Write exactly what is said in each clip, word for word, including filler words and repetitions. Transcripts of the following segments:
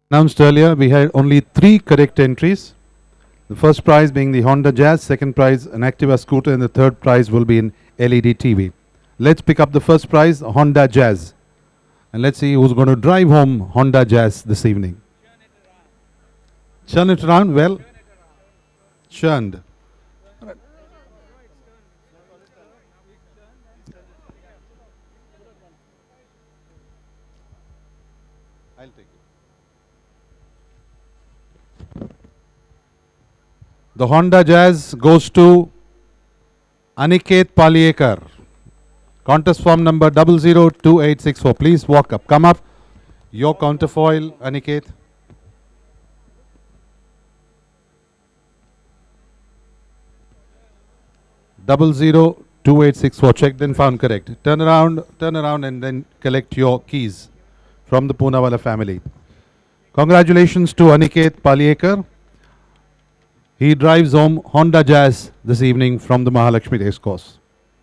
Announced earlier, we had only three correct entries. The first prize being the Honda Jazz, second prize an Activa scooter, and the third prize will be an L E D T V. Let's pick up the first prize, Honda Jazz. And let's see who's going to drive home Honda Jazz this evening. Turn it around, well, churned. I'll take it. The Honda Jazz goes to Aniket Paliekar. Contest form number zero zero two eight six four. Please walk up. Come up. Your counterfoil, Aniket. Double zero two eight six four. Checked and found correct. Turn around, turn around, and then collect your keys from the Poonawalla family. Congratulations to Aniket Paliekar. He drives home Honda Jazz this evening from the Mahalakshmi Race Course.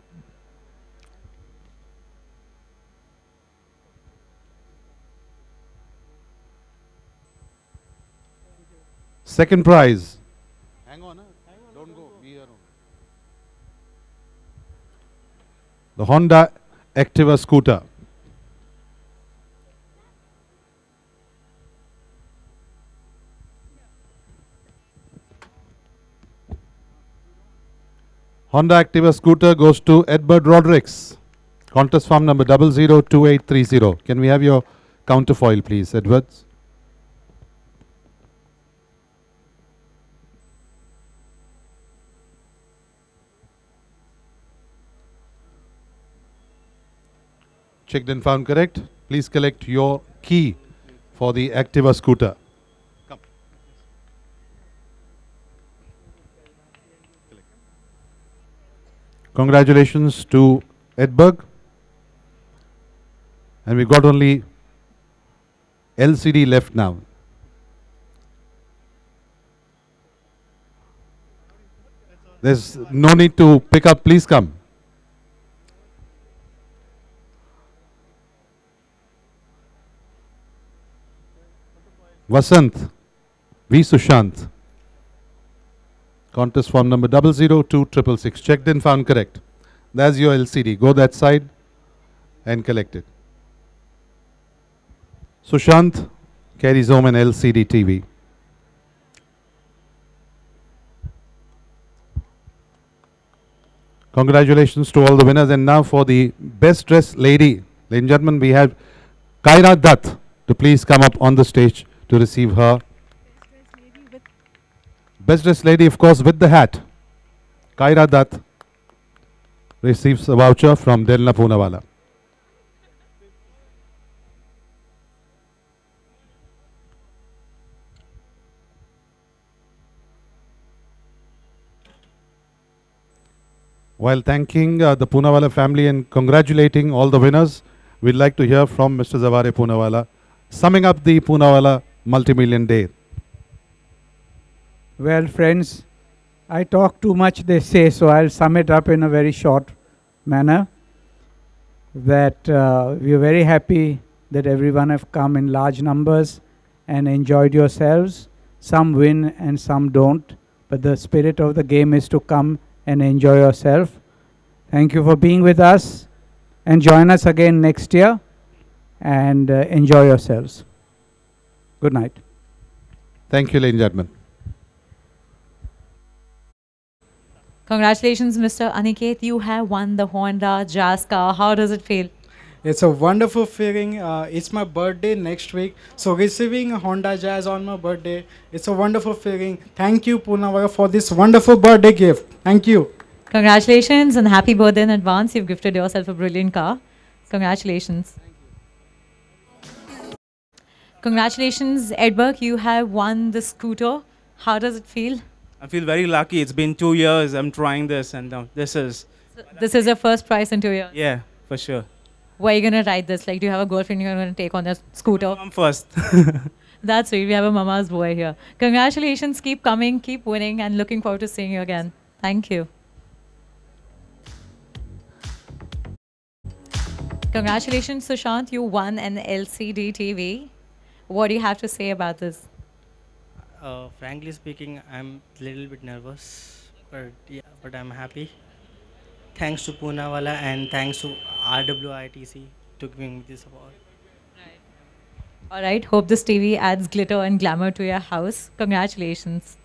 Second prize. Hang on, huh? Don't go. Be here only. The Honda Activa scooter. Honda Activa scooter goes to Edward Rodericks. Contest form number zero zero two eight three zero. Can we have your counterfoil, please, Edwards? Checked and found correct. Please collect your key for the Activa scooter. Come. Congratulations to Edberg. And we've got only L C D left now. There's no need to pick up. Please come. Vasant, V. Sushant. Contest form number zero zero two six six. Checked and found correct. That's your L C D. Go that side and collect it. Sushant carries home an L C D T V. Congratulations to all the winners. And now for the best dressed lady. Ladies and gentlemen, we have Kaira Dutt to please come up on the stage to receive her. Best dressed lady, of course, with the hat. Kaira Dutt receives a voucher from Delna Poonawalla. While thanking uh, the Poonawalla family and congratulating all the winners, we'd like to hear from Mister Zaware Poonawalla, summing up the Poonawalla Multi-Million Day. Well, friends, I talk too much, they say, so I'll sum it up in a very short manner. That uh, we are very happy that everyone have come in large numbers and enjoyed yourselves. Some win and some don't, but the spirit of the game is to come and enjoy yourself. Thank you for being with us, and join us again next year, and uh, enjoy yourselves. Good night. Thank you, ladies and gentlemen. Congratulations, Mister Aniket. You have won the Honda Jazz car. How does it feel? It's a wonderful feeling. Uh, it's my birthday next week. So receiving a Honda Jazz on my birthday, it's a wonderful feeling. Thank you, Poonawalla, for this wonderful birthday gift. Thank you. Congratulations and happy birthday in advance. You've gifted yourself a brilliant car. Congratulations. Congratulations, Edberg. You have won the scooter. How does it feel? I feel very lucky. It's been two years I'm trying this, and uh, this is... So this is your first prize in two years? Yeah, for sure. Where are you going to ride this? Like, do you have a girlfriend you're going to take on your scooter? I'm first. That's sweet. We have a mama's boy here. Congratulations. Keep coming, keep winning, and looking forward to seeing you again. Thank you. Congratulations, Sushant. You won an L C D T V. What do you have to say about this? Uh, frankly speaking, I'm a little bit nervous, but yeah, but I'm happy. Thanks to Poonawalla and thanks to R W I T C to giving me this award. All right. Hope this T V adds glitter and glamour to your house. Congratulations.